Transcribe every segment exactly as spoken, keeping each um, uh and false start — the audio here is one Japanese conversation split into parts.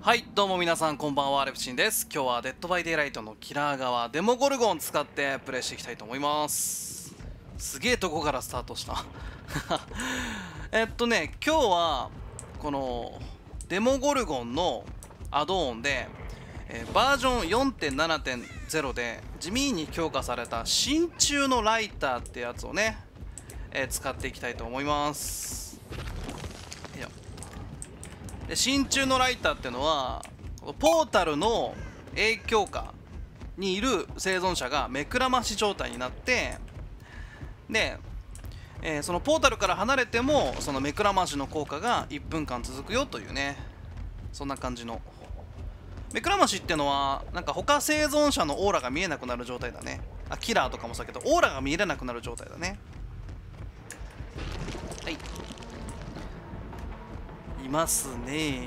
はい、どうも皆さんこんばんは、レプチンです。今日はデッドバイデイライトのキラー側デモゴルゴンを使ってプレイしていきたいと思います。すげえとこからスタートしたえっとね今日はこのデモゴルゴンのアドオンで、えー、バージョン よんてんななてんゼロ で地味に強化された真鍮のライターってやつをね、えー、使っていきたいと思います。で真鍮のライターっていうのはポータルの影響下にいる生存者が目くらまし状態になってで、えー、そのポータルから離れてもその目くらましの効果がいっぷんかん続くよというね、そんな感じの目くらましっていうのはなんか他生存者のオーラが見えなくなる状態だね。あ、キラーとかもそうだけどオーラが見えなくなる状態だね。はい、いますね。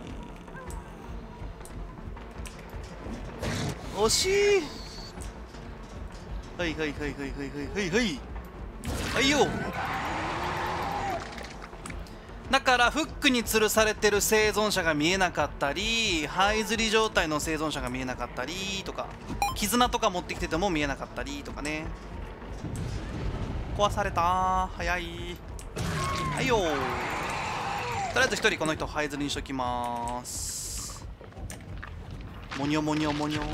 惜しい。はいはいはいはいはいはいはいはいよ。だからフックに吊るされてる生存者が見えなかったり、這いずり状態の生存者が見えなかったりとか、絆とか持ってきてても見えなかったりとかね。壊されたー。早い。はいよー。とりあえずひとりこの人這いずりにしときまーす。モニョモニョモニョ。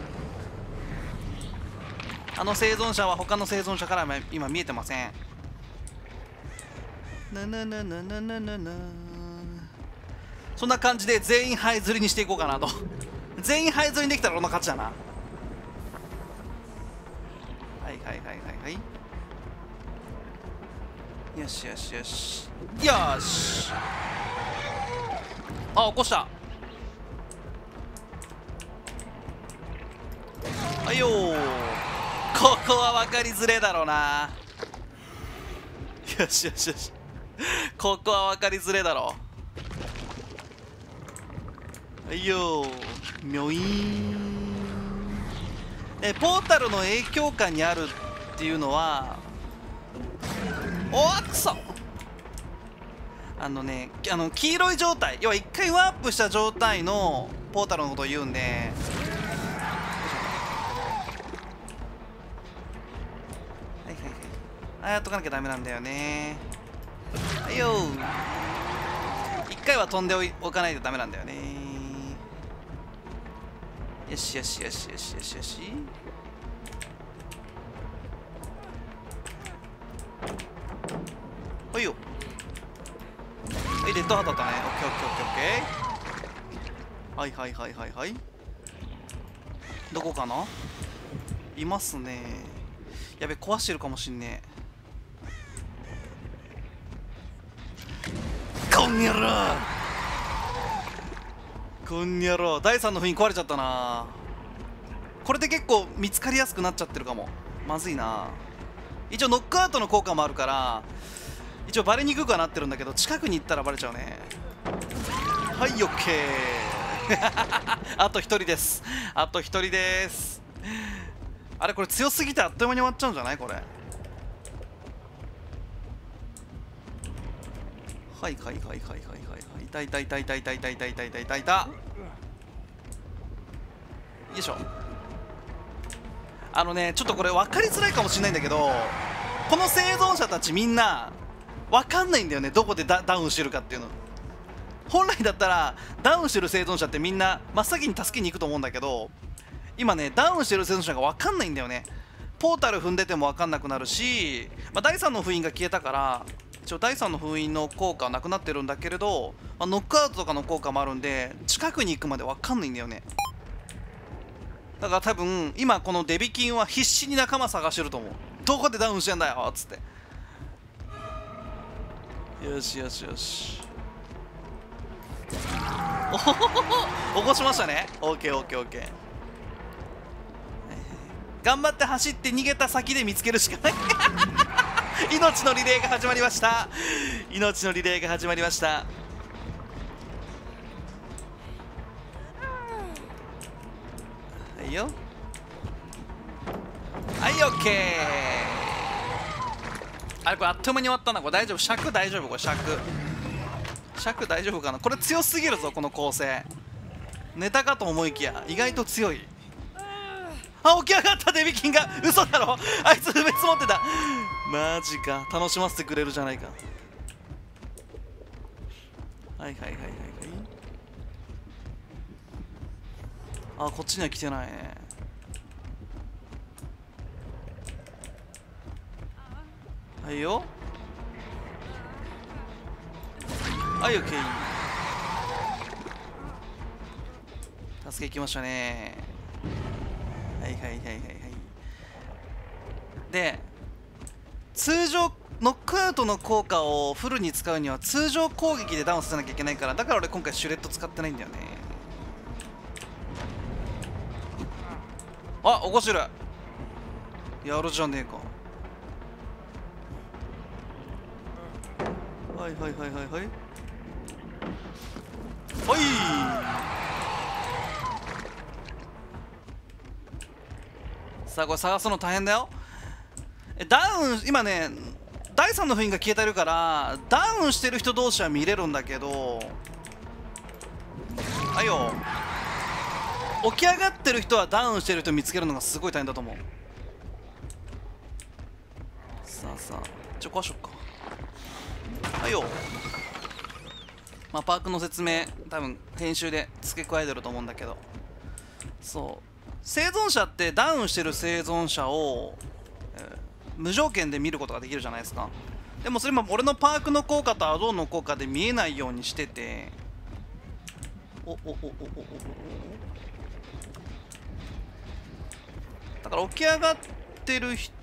あの生存者は他の生存者から今見えてません。なななななななな。そんな感じで全員這いずりにしていこうかなと全員這いずりにできたら俺の勝ちだな。はいはいはいはいはい。よしよしよしよし。あ、起こした。はいよー。ここは分かりづれだろうな。よしよしよしここは分かりづれだろう。はいよー。みょいーん。えポータルの影響下にあるっていうのはおっくそ。あのね、あの黄色い状態、要は一回ワープした状態のポータルのことを言うんで、はいはいはい、ああやっとかなきゃダメなんだよね。はいよー。一回は飛んでおかないとダメなんだよね。よしよしよしよしよしよし。はいよ。はい、レッドハートだったね。オッケーオッケーオッケーオッケー。はいはいはいはいはい。どこかな。いますね。やべ、壊してるかもしんねえ。こんにゃろこんにゃろ。だいさんの封印壊れちゃったな。これで結構見つかりやすくなっちゃってるかも。まずいな。一応ノックアウトの効果もあるから一応バレにくくはなってるんだけど、近くに行ったらバレちゃうね。はい、オッケーあとひとりです。あとひとりです。あれこれ強すぎてあっという間に終わっちゃうんじゃないこれ。はいはいはいはいはいはいはい。いたいたいたいたいたいたいたいたいたいたいた。よいしょ。あのねちょっとこれ分かりづらいかもしれないんだけど、この生存者たちみんな分かんないんだよね、どこで ダ, ダウンしてるかっていうの。本来だったらダウンしてる生存者ってみんな真っ先に助けに行くと思うんだけど、今ねダウンしてる生存者が分かんないんだよね。ポータル踏んでても分かんなくなるし、まあ、だいさんの封印が消えたから一応だいさんの封印の効果はなくなってるんだけれど、まあ、ノックアウトとかの効果もあるんで近くに行くまで分かんないんだよね。だから多分今このデビキンは必死に仲間探してると思う。どこでダウンしてんだよっつって。よしよしよし。おほほほ起こしましたね。オッケーオッケーオッケー。頑張って走って逃げた先で見つけるしかない命のリレーが始まりました。命のリレーが始まりました。はいよ。はいオッケー。あれこれあっという間に終わったな。これ大丈夫。尺大丈夫。これ尺尺大丈夫かな。これ強すぎるぞこの構成。 寝たかと思いきや意外と強い。あ、起き上がった。デビキンが嘘だろ、あいつ不滅持ってた。マジか、楽しませてくれるじゃないか。はいはいはいはいはい。あ、こっちには来てないね。はいよ。はい、オッケー。助け行きましたね。はいはいはいはいはい。で、通常ノックアウトの効果をフルに使うには通常攻撃でダウンさせなきゃいけないから、だから俺今回シュレッド使ってないんだよね。あ、起こしてる。やるじゃねえか。はいはいはいはいはいはい。さあこれ探すの大変だよ。えダウン今ねだいさんの封印が消えてるからダウンしてる人同士は見れるんだけど、あいよ、起き上がってる人はダウンしてる人見つけるのがすごい大変だと思う。さあさあちょ壊しよっか。はいよ。まあパークの説明多分編集で付け加えてると思うんだけど、そう生存者ってダウンしてる生存者を、えー、無条件で見ることができるじゃないですか。でもそれも俺のパークの効果とアドオンの効果で見えないようにしてて、おおおおおおおだから起き上がってる人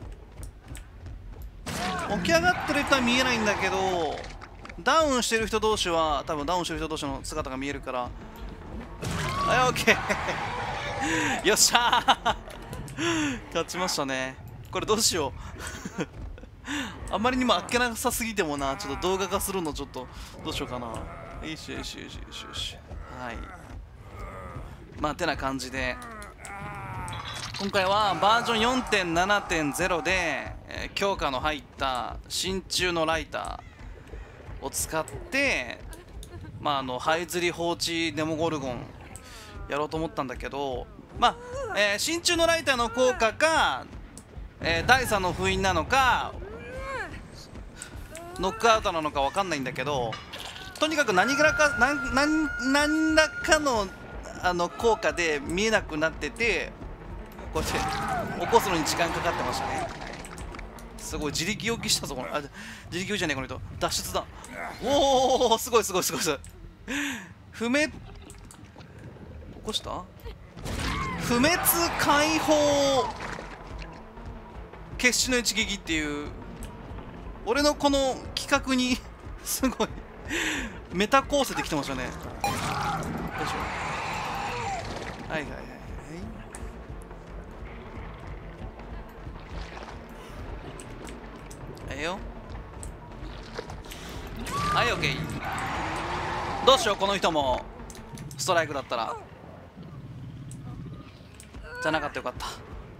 起き上がってる人は見えないんだけど、ダウンしてる人同士は多分ダウンしてる人同士の姿が見えるから。はい、オッケーよっしゃー勝ちましたね。これどうしようあまりにもあっけなさすぎてもな、ちょっと動画化するのちょっとどうしようかな。よしよしよしよしよし。はい、まあてな感じで今回はバージョン よんてんななてんゼロ で、えー、強化の入った真鍮のライターを使ってまああの這いずり放置デモゴルゴンやろうと思ったんだけど、まあ、えー、真鍮のライターの効果か、えー、だいさんの封印なのかノックアウトなのか分かんないんだけど、とにかく何らか何何何らかのあの効果で見えなくなってて、こうやって起こすのに時間かかってましたね。すごい自力置きしたぞこの、あ、自力置きじゃねえこの人、脱出だ。おおすごいすごいすごいすごい。不滅起こした不滅解放決死の一撃っていう俺のこの企画にすごいメタ構成できてましたね。どうしよう。はいはいはいはいはいよ。はいオッケー。どうしようこの人もストライクだったら。じゃなかったよかった、はい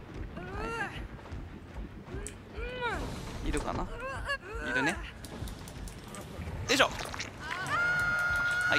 、いるかな、いるね。よいしょ。はい、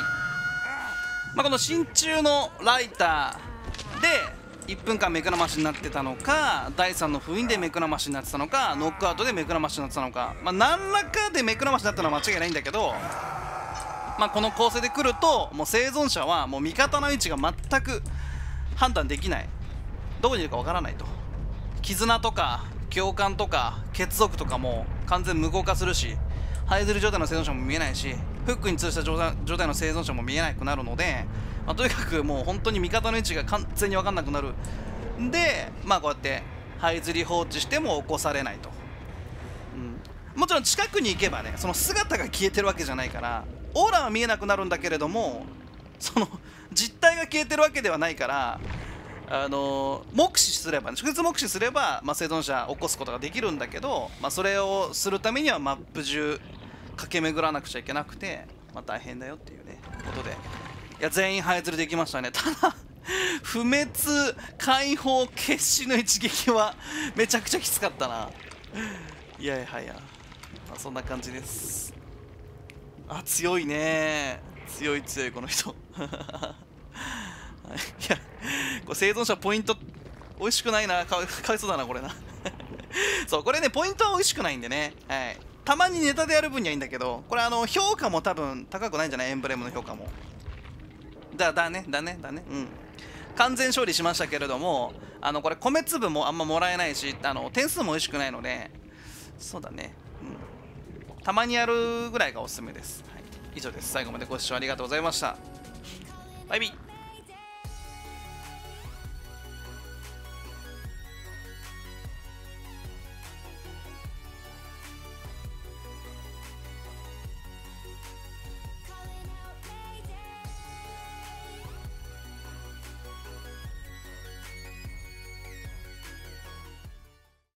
まあ、この真鍮のライターでいっぷんかん目くらましになってたのか、だいさんの封印で目くらましになってたのか、ノックアウトで目くらましになってたのか、まあ、何らかで目くらましになったのは間違いないんだけど、まあ、この構成でくるともう生存者はもう味方の位置が全く判断できない、どこにいるかわからないと。絆とか共感とか血族とかも完全無効化するし、這いずり状態の生存者も見えないし、フックに通した状態状態の生存者も見えなくなるので、まあ、とにかくもう本当に味方の位置が完全に分かんなくなるんで、まあこうやって這いずり放置しても起こされないと、うん、もちろん近くに行けばねその姿が消えてるわけじゃないからオーラは見えなくなるんだけれども、その実体が消えてるわけではないから、あのー、目視すれば、ね、直接目視すれば、まあ、生存者を起こすことができるんだけど、まあ、それをするためにはマップ中駆け巡らなくちゃいけなくて、まあ、大変だよっていうねことで、いや全員這いずりできましたね。ただ不滅解放決死の一撃はめちゃくちゃきつかったな。いやいやいや、まあ、そんな感じです。あ、強いね、強い強いこの人はやこれ生存者ポイント美味しくないな、かわかわいそうだなこれなそうこれねポイントは美味しくないんでね、はい、たまにネタでやる分にはいいんだけど、これあの評価も多分高くないんじゃない、エンブレムの評価も。だだねだねだねうん、完全勝利しましたけれども、あのこれ米粒もあんまもらえないし、あの点数も美味しくないので、そうだね、うん、たまにやるぐらいがおすすめです。はい、以上です。最後までご視聴ありがとうございました。バイビー。